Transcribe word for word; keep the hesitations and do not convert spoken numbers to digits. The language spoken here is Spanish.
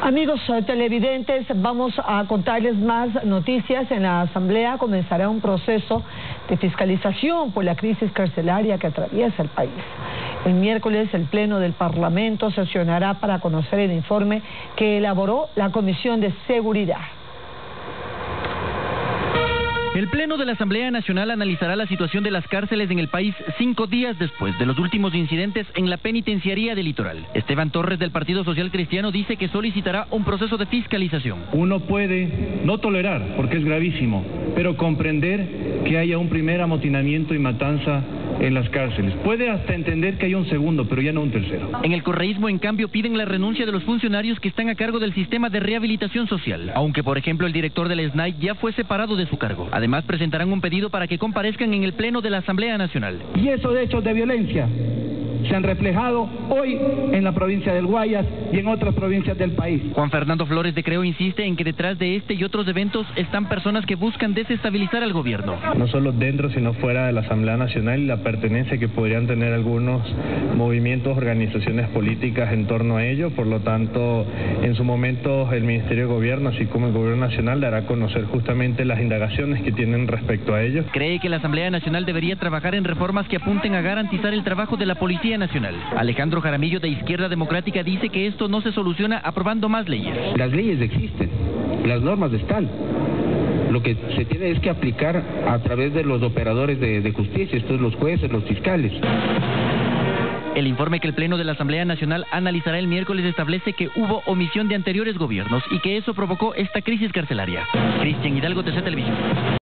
Amigos televidentes, vamos a contarles más noticias. En la Asamblea comenzará un proceso de fiscalización por la crisis carcelaria que atraviesa el país. El miércoles el Pleno del Parlamento sesionará para conocer el informe que elaboró la Comisión de Seguridad. El Pleno de la Asamblea Nacional analizará la situación de las cárceles en el país cinco días después de los últimos incidentes en la penitenciaría del Litoral. Esteban Torres, del Partido Social Cristiano, dice que solicitará un proceso de fiscalización. Uno puede no tolerar, porque es gravísimo, pero comprender que haya un primer amotinamiento y matanza en las cárceles. Puede hasta entender que haya un segundo, pero ya no un tercero. En el correísmo, en cambio, piden la renuncia de los funcionarios que están a cargo del sistema de rehabilitación social, aunque, por ejemplo, el director del S N A I ya fue separado de su cargo. Además, presentarán un pedido para que comparezcan en el Pleno de la Asamblea Nacional. Y esos hechos de violencia se han reflejado hoy en la provincia del Guayas y en otras provincias del país. Juan Fernando Flores de Creo insiste en que detrás de este y otros eventos están personas que buscan desestabilizar al gobierno. No solo dentro, sino fuera de la Asamblea Nacional, y la pertenencia que podrían tener algunos movimientos, organizaciones políticas en torno a ello. Por lo tanto, en su momento el Ministerio de Gobierno, así como el Gobierno Nacional, dará a conocer justamente las indagaciones que tienen respecto a ello. Cree que la Asamblea Nacional debería trabajar en reformas que apunten a garantizar el trabajo de la Policía Nacional. Alejandro Jaramillo, de Izquierda Democrática, dice que esto no se soluciona aprobando más leyes. Las leyes existen, las normas están. Lo que se tiene es que aplicar a través de los operadores de, de justicia, estos los jueces, los fiscales. El informe que el Pleno de la Asamblea Nacional analizará el miércoles establece que hubo omisión de anteriores gobiernos y que eso provocó esta crisis carcelaria. Cristian Hidalgo, T C Televisión.